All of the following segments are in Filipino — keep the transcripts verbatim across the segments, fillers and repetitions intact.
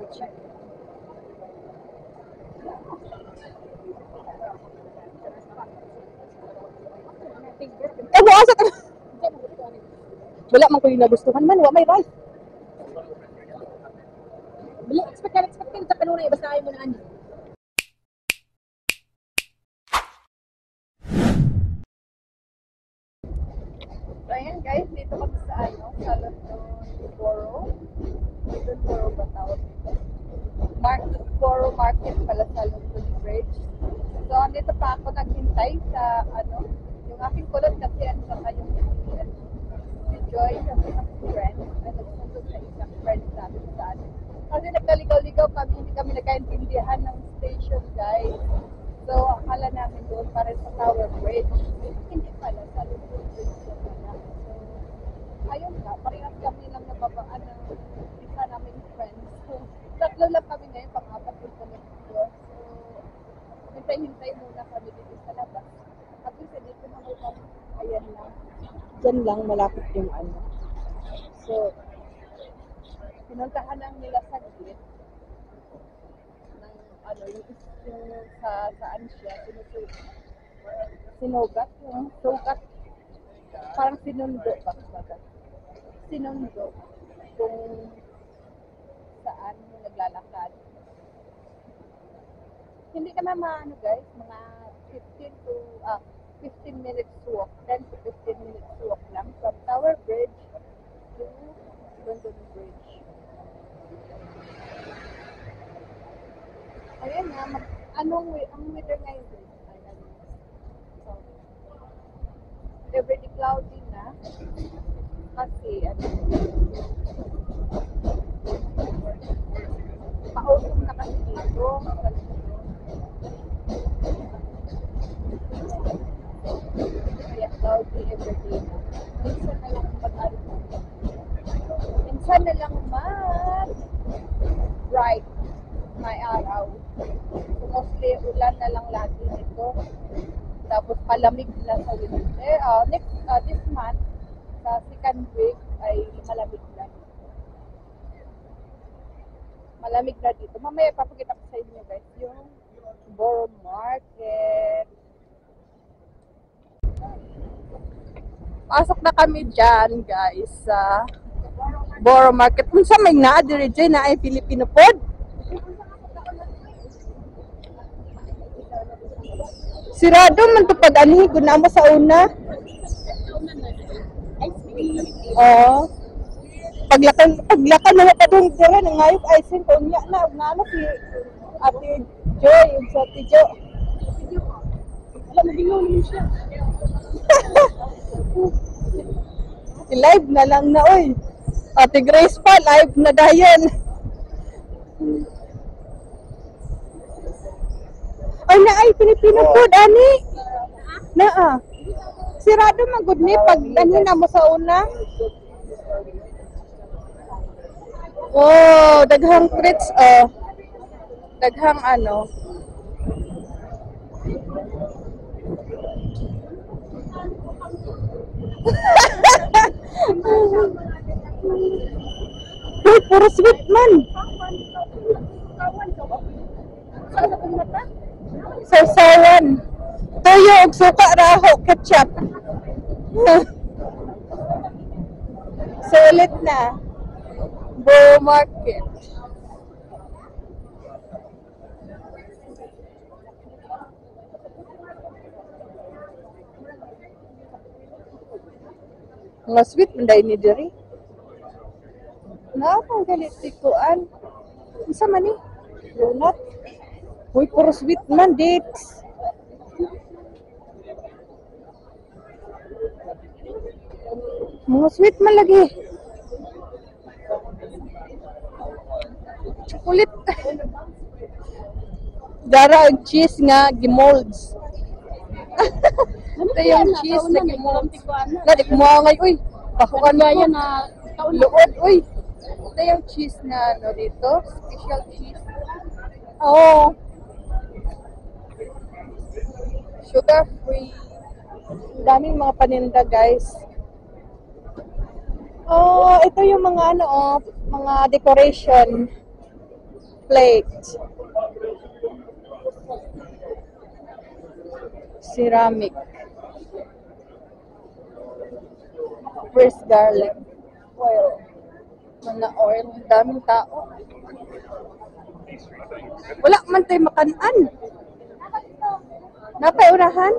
siya. Eh, mo asa ta. Wala man ko yung nagustuhan man, wa may rice. Wala, expect ka, expect ka sa kanunay, basta ayaw mo na ani. So, ayan guys, dito kami sa ano, sa London Borough. London Borough ba tawag dito? Market, Borough Market pala sa London Bridge. So, dito pa ako naghintay sa ano, yung aking kulot kasi ano sa kayong si Joy, sa isang friend, ay nagpunto sa isang friend natin sa ano. Kasi nagkaligaw-ligaw kami, hindi kami nagkaintindihan ng station guys. So, akala namin doon pa rin sa Tower Bridge. Hindi pala, sa London Bridge na pala. So, ayun nga, parehas kami lang nababaan ng isa naming friends. So, tatlo lang kami ngayon, pang-apat yung kulot dito. So, hintay-hintay muna kami dito sa labas. At yung sa dito naman kami, ayan lang. Diyan lang, malapit yung ano. So, pinuntahan lang nila sa gate ng ano, yung, yung sa saan siya, sinusugat. Sinugat, yung sugat. Parang sinundo ba? Sinundo kung saan yung naglalakad. Hindi ka na maano guys, mga fifteen to ah, fifteen minutes walk, ten to fifteen minutes walk lang from Tower Bridge to London Bridge. Ayan nga, mag, anong ang weather ngayon guys? Ay, ano, so, everyday cloudy na kasi ano, pa-autumn na kasi dito. Kaya cloudy everyday na. Minsan na lang mag-ano. Minsan na lang mag-bright may araw. So mostly ulan na lang lagi nito. Tapos palamig na sa winter. Uh, next, uh, this month, sa second week ay malamig na. Malamig na dito. Mamaya papakita ko sa inyo guys yung Borough Market. Pasok na kami dyan guys sa Borough Market. Kung sa may na-adire dyan na ay Filipino food. Sirado man to pag anhi ko na mo sa una. Oo. Paglakan paglakan na pa dong dere nang ayok ay sin ko niya na nalo si Ate Joy ug sa Ate Jo. Wala magingon mo siya. Live na lang na oy. Ate Grace pa live na dayon. Ay na ay Filipino food ani. Naa. Sirado man gud ni pag ani na mo sa una. Oh, daghang treats oh. Daghang ano. Uy, puro sweet man. Sausawan. Toyo ug suka raho ketchup. Sulit na. Borough Market. Mga sweet manday ni diri. Na pang galit tikuan. Isa man ni? Donut. Uy, puro sweet man, dates. Mga sweet man lagi. Chocolate. Dara ang cheese nga gimolds. Ito yung cheese na gimolds. Na, di kumangay, uy. Pakuan mo yan na luod, uy. Ito yung cheese na ano dito. Special cheese. Oo. Sugar free. Daming mga paninda guys. Oh, ito yung mga ano oh, mga decoration. Plate. Ceramic. Fresh garlic. Oil. Mga oil. Daming tao. Wala man tayo makanan. Napay unahan?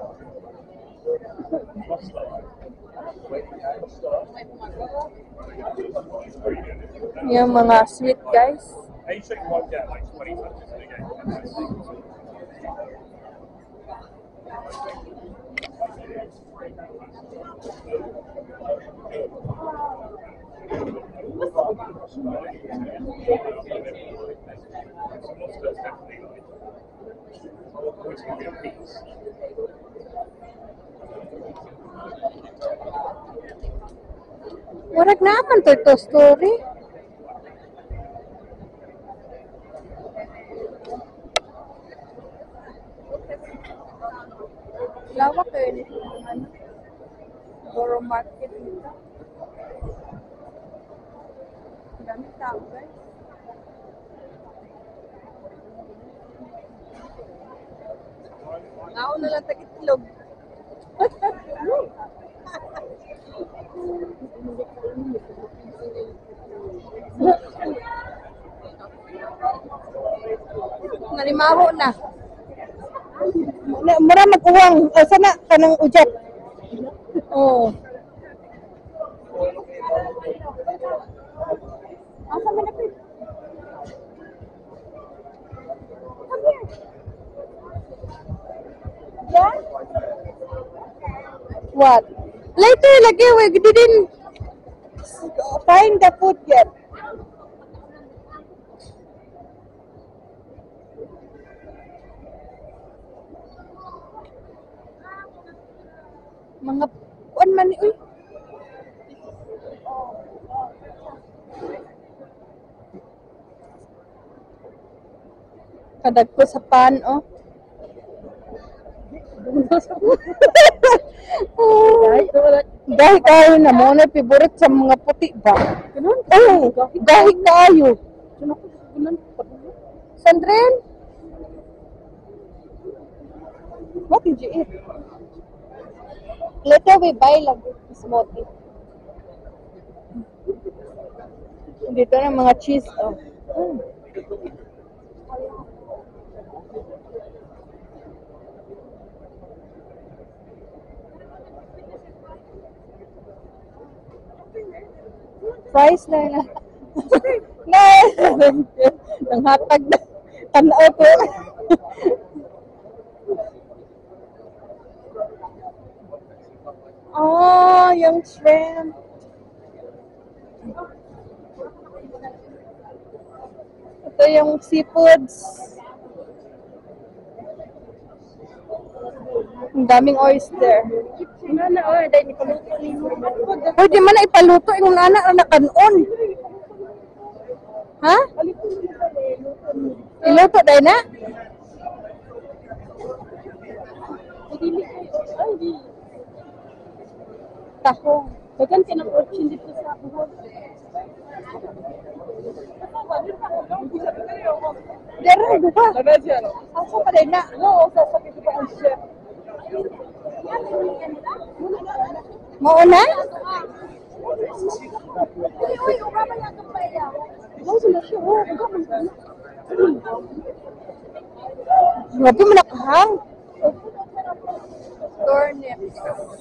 Yung mga sweet guys. Murag naman to to story. Lawak kayo nito. Ano? Boro Market nito. Dami tao guys. Ako na lang tagitlog. Nalimaho na. Mura mag-uwang. Uh, sana kanang ujat. Oo. Asa man na pit? Yeah? What? Later lagi, we didn't find the food yet. Mga kuan man ni uy. Kadag ko sa pan, oh. Dahil kayo na mo na favorite sa mga puti ba? Oh, dahil kayo. Sandren? What did you eat? Later we buy like smoothie. Dito na mga cheese, oh. Mm. Fries na na. Na. Nang hatag na. Tanaw ko. Oh, yung shrimp. Ito yung seafoods. Ang daming oyster. Nana, oh, dahil ni paluto ni mo. Pwede man na ipaluto yung anak na nakanon. Ha? Iluto dahil na? Taho. Bagan ka ng orchin dito sa buhol. Dere, duka. Nagasiya, no? Asa pa dahil na? Oo, sasakit ko ang chef. Mauna? Grabe mo nakahang. Turnips.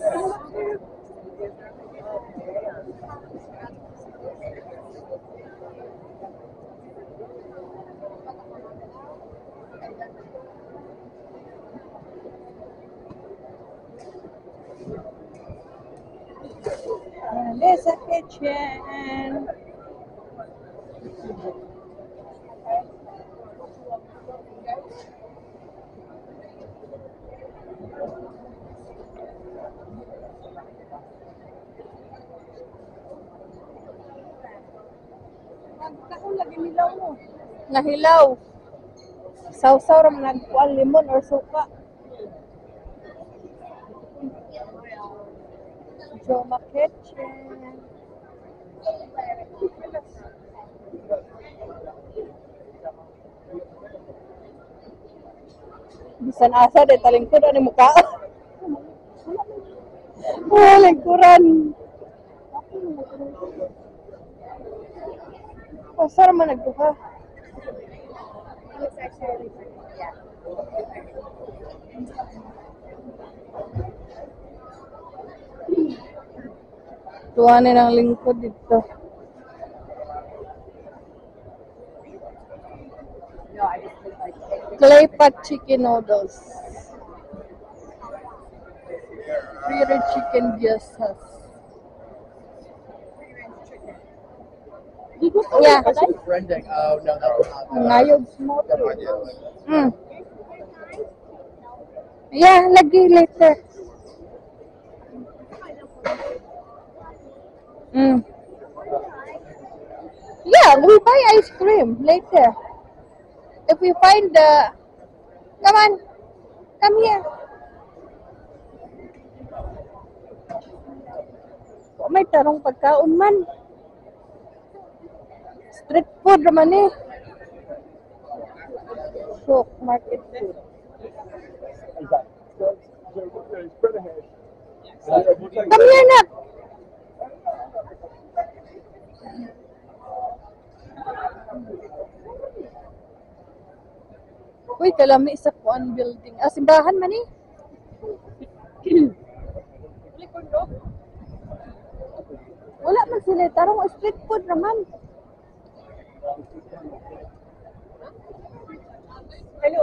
There's a kitchen. Nagkahon lagi nilaw mo. Nahilaw. Sausaw ram nagkuan limon or suka. Joma Kitchen. Bisan asa de talingkod ani muka. Oh, lingkuran. Pasar man nagduha. Tuwanin ang lingkod dito. Clay pot chicken noodles. Free chicken gyozas. Di gusto Yeah. mo taday? Branding. Oh no, that was not. Ngayog small. That one, yeah. Mm. Yeah, lagi later. Mm. Yeah, we buy ice cream later. If we find the, come on, come here. Oh, may tarong pagkaon man. Street food naman eh. So, market food. Come here, Nak. Uy, kalami sa kuan building. Ah, simbahan man eh. Wala man sila. Tarong street food naman. Hello.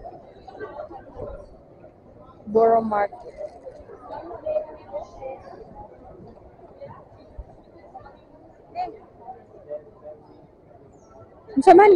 Borough Market. Unsa man?